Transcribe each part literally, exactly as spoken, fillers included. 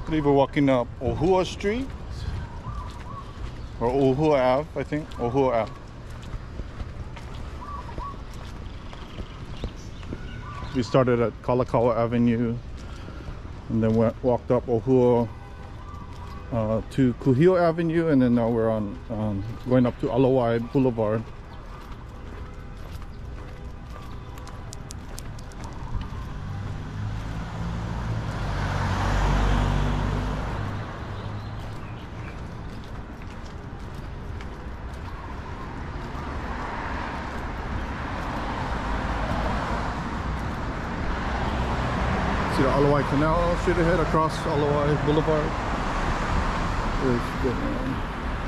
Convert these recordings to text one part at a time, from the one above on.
Today we're walking up Ohua Street, or Ohua Ave, I think. Ohua Ave. We started at Kalakaua Avenue and then went, walked up Ohua uh, to Kuhio Avenue, and then now we're on um, going up to Alawai Boulevard. See the Alawai Canal straight ahead across Alawai Boulevard. There's good, man.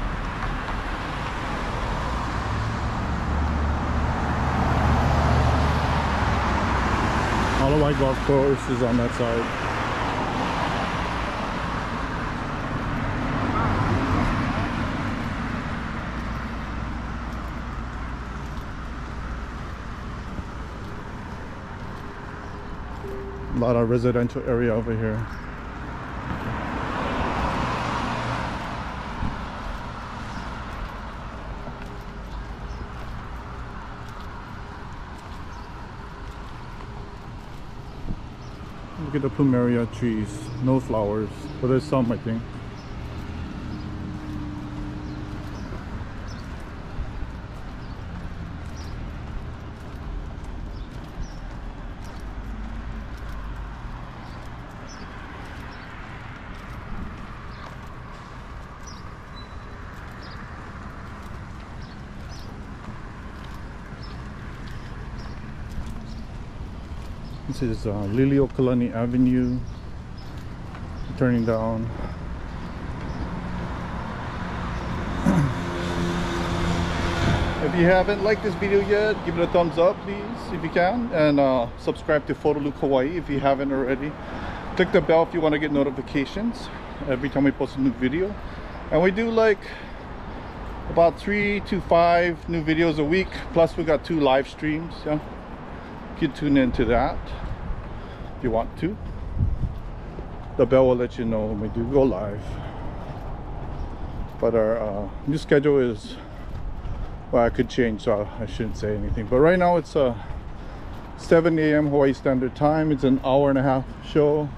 Alawai Golf Course is on that side. A lot of residential area over here. Look at the plumeria trees. No flowers, but there's some, I think. This is uh, Liliuokalani Avenue. Turning down. If you haven't liked this video yet, give it a thumbs up, please, if you can, and uh, subscribe to Photolook Hawaii if you haven't already. Click the bell if you want to get notifications every time we post a new video. And we do like about three to five new videos a week. Plus, we got two live streams. Yeah. You can tune into that if you want to. The bell will let you know when we do go live. But our uh, new schedule is, well, I could change, so I shouldn't say anything. But right now it's uh, seven A M Hawaii Standard Time. It's an hour and a half show.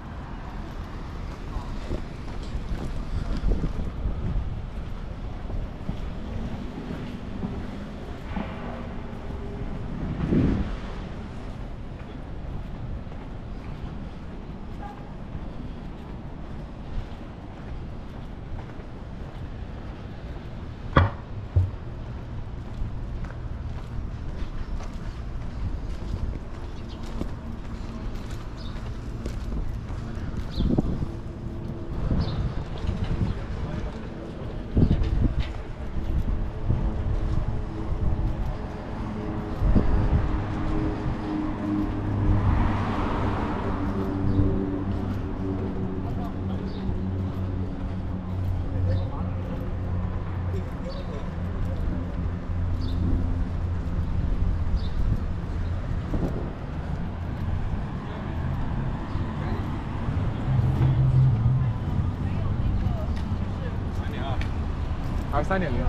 R 三点零。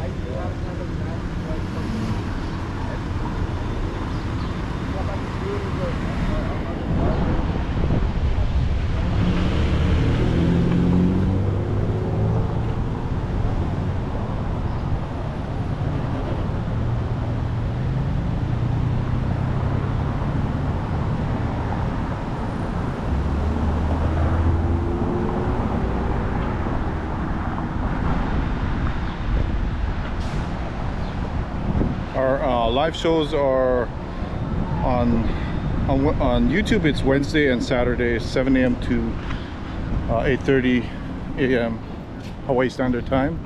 Our uh, live shows are on, on on YouTube. It's Wednesday and Saturday, seven A M to uh, eight thirty A M Hawaii Standard Time.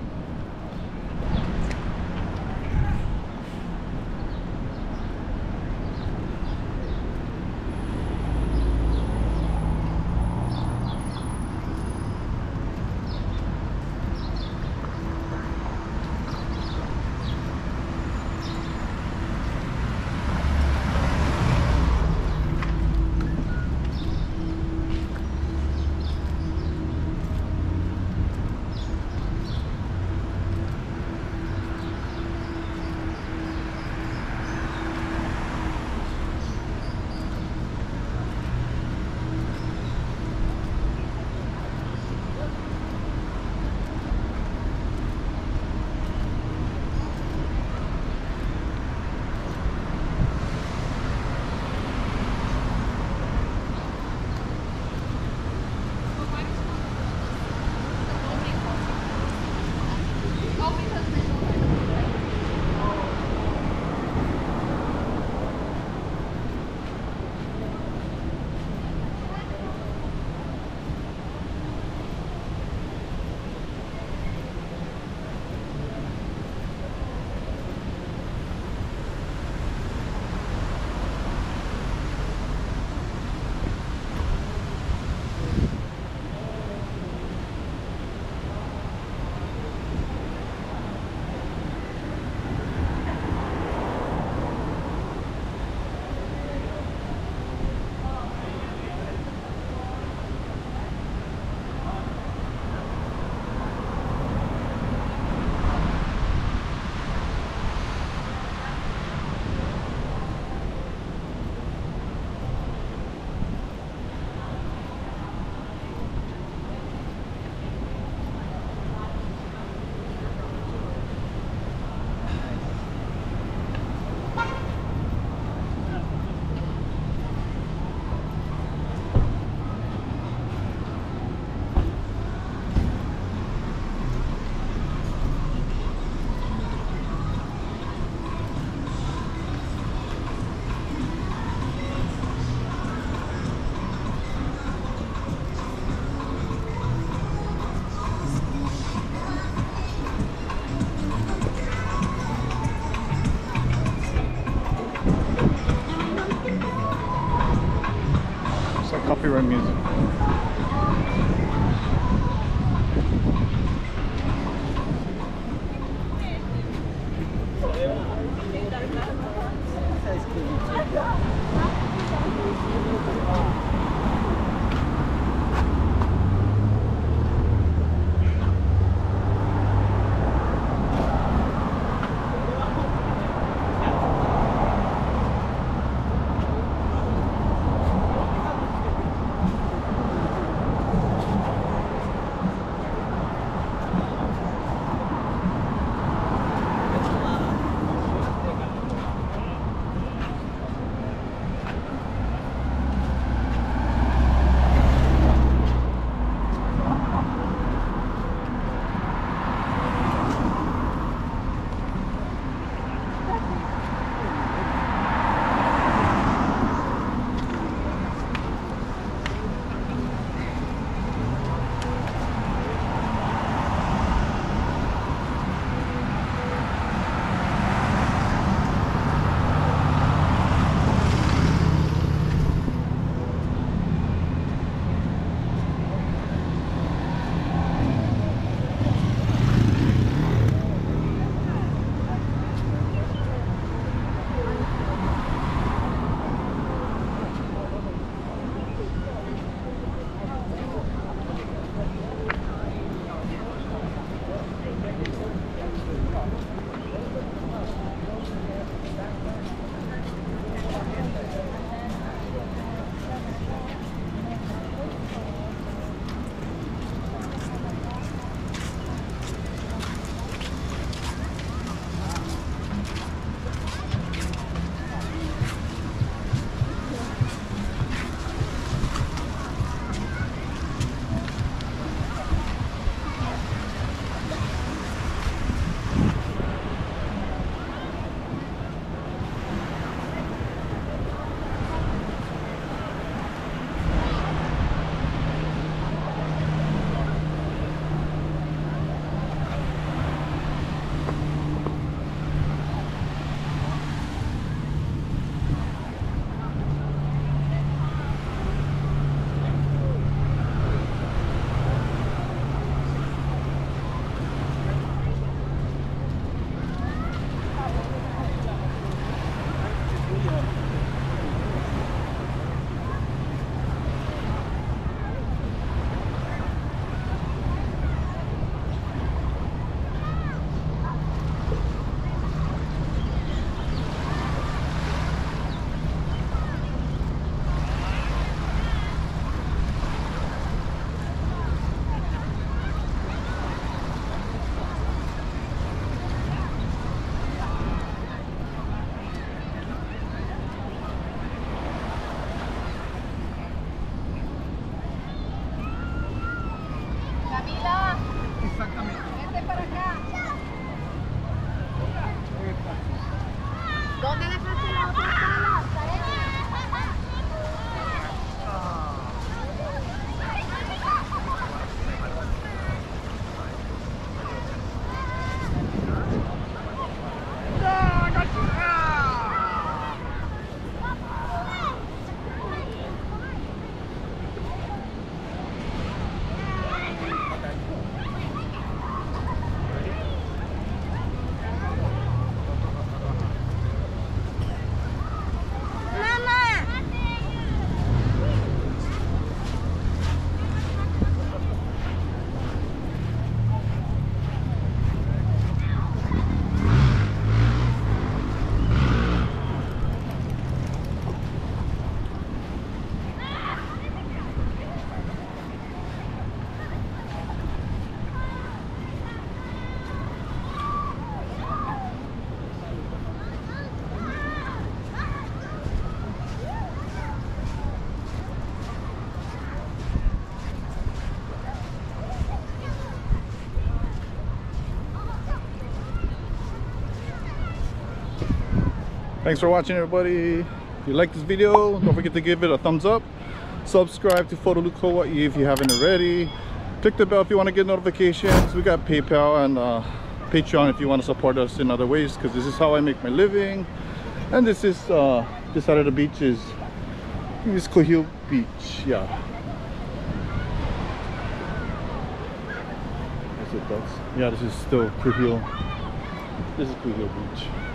Copyright music. Thanks for watching, everybody. If you like this video, don't forget to give it a thumbs up. Subscribe to Photolook Hawaii if you haven't already. Click the bell if you want to get notifications. We got PayPal and uh, Patreon if you want to support us in other ways, because this is how I make my living. And this is uh, this side of the beach is this is Kuhio Beach. Yeah. Yes, it does. Yeah, this is still Kuhio. This is Kuhio Beach.